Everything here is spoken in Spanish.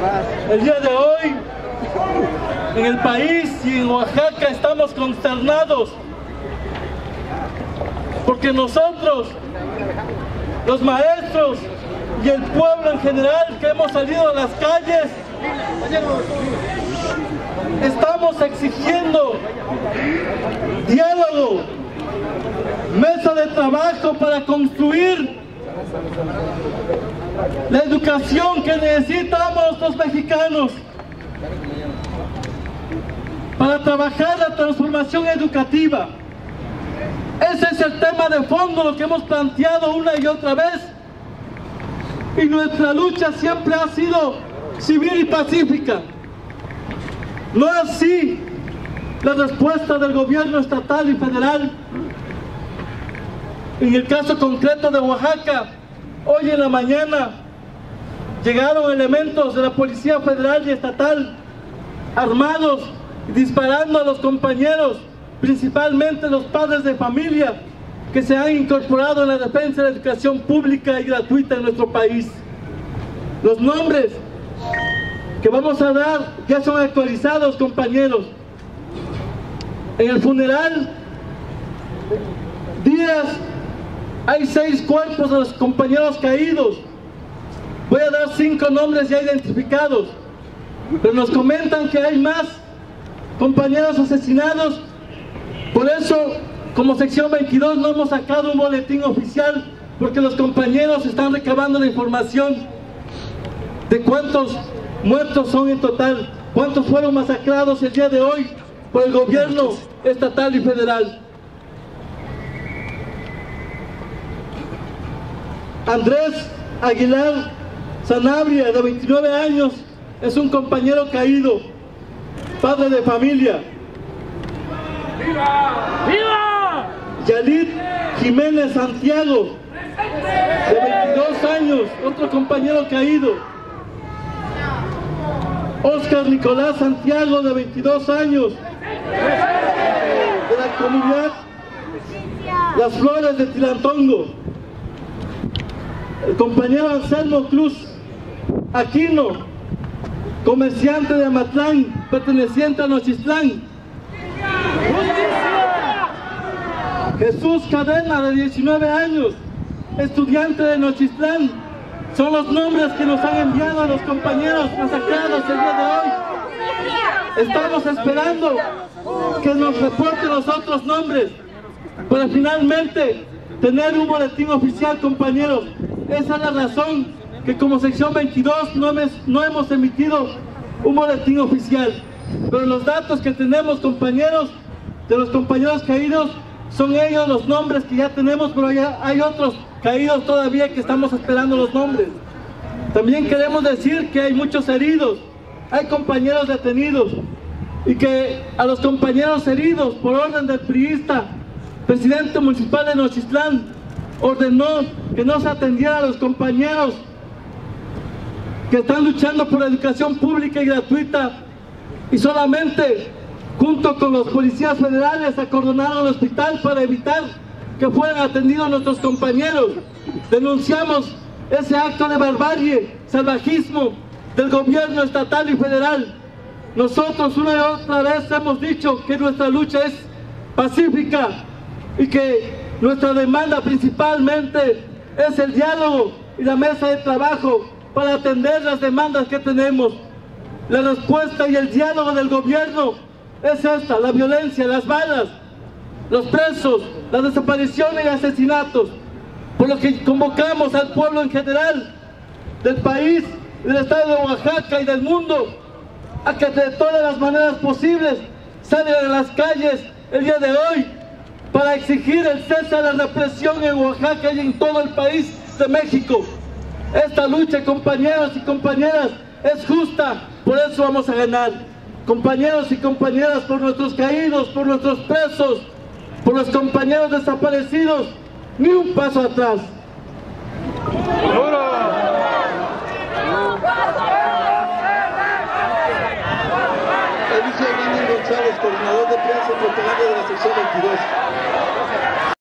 El día de hoy, en el país y en Oaxaca estamos consternados porque nosotros, los maestros y el pueblo en general que hemos salido a las calles, estamos exigiendo diálogo, mesa de trabajo para construir la educación que necesitamos los mexicanos, para trabajar la transformación educativa. Ese es el tema de fondo, lo que hemos planteado una y otra vez, y nuestra lucha siempre ha sido civil y pacífica. No así la respuesta del gobierno estatal y federal. En el caso concreto de Oaxaca, hoy en la mañana llegaron elementos de la Policía Federal y Estatal armados, disparando a los compañeros, principalmente los padres de familia que se han incorporado en la defensa de la educación pública y gratuita en nuestro país. Los nombres que vamos a dar ya son actualizados, compañeros. En el funeral Díaz hay 6 cuerpos de los compañeros caídos. Voy a dar 5 nombres ya identificados, pero nos comentan que hay más compañeros asesinados. Por eso, como sección 22, no hemos sacado un boletín oficial, porque los compañeros están recabando la información de cuántos muertos son en total, cuántos fueron masacrados el día de hoy por el gobierno estatal y federal. Andrés Aguilar Sanabria, de 29 años, es un compañero caído, padre de familia. ¡Viva! ¡Viva! Yalit Jiménez Santiago, de 22 años, otro compañero caído. Oscar Nicolás Santiago, de 22 años, de la comunidad Las Flores de Tilantongo. El compañero Anselmo Cruz Aquino, comerciante de Amatlán, perteneciente a Nochistlán. Jesús Cadena, de 19 años, estudiante de Nochistlán. Son los nombres que nos han enviado a los compañeros masacrados el día de hoy. Estamos esperando que nos reporten los otros nombres para finalmente tener un boletín oficial, compañeros. Esa es la razón que como sección 22 no hemos emitido un boletín oficial. Pero los datos que tenemos, compañeros, de los compañeros caídos, son ellos los nombres que ya tenemos, pero ya hay otros caídos todavía que estamos esperando los nombres. También queremos decir que hay muchos heridos, hay compañeros detenidos, y que a los compañeros heridos, por orden del priista, presidente municipal de Nochistlán, ordenó que no se atendiera a los compañeros que están luchando por la educación pública y gratuita, y solamente junto con los policías federales acordonaron el hospital para evitar que fueran atendidos nuestros compañeros. Denunciamos ese acto de barbarie, salvajismo del gobierno estatal y federal. Nosotros una y otra vez hemos dicho que nuestra lucha es pacífica y que nuestra demanda principalmente es el diálogo y la mesa de trabajo para atender las demandas que tenemos. La respuesta y el diálogo del gobierno es esta: la violencia, las balas, los presos, las desapariciones y asesinatos. Por lo que convocamos al pueblo en general del país, del estado de Oaxaca y del mundo, a que de todas las maneras posibles salgan a las calles el día de hoy para exigir el cese de la represión en Oaxaca y en todo el país de México. Esta lucha, compañeros y compañeras, es justa, por eso vamos a ganar. Compañeros y compañeras, por nuestros caídos, por nuestros presos, por los compañeros desaparecidos, ni un paso atrás. Eligio González, coordinador de prensa y propaganda de la sección 22.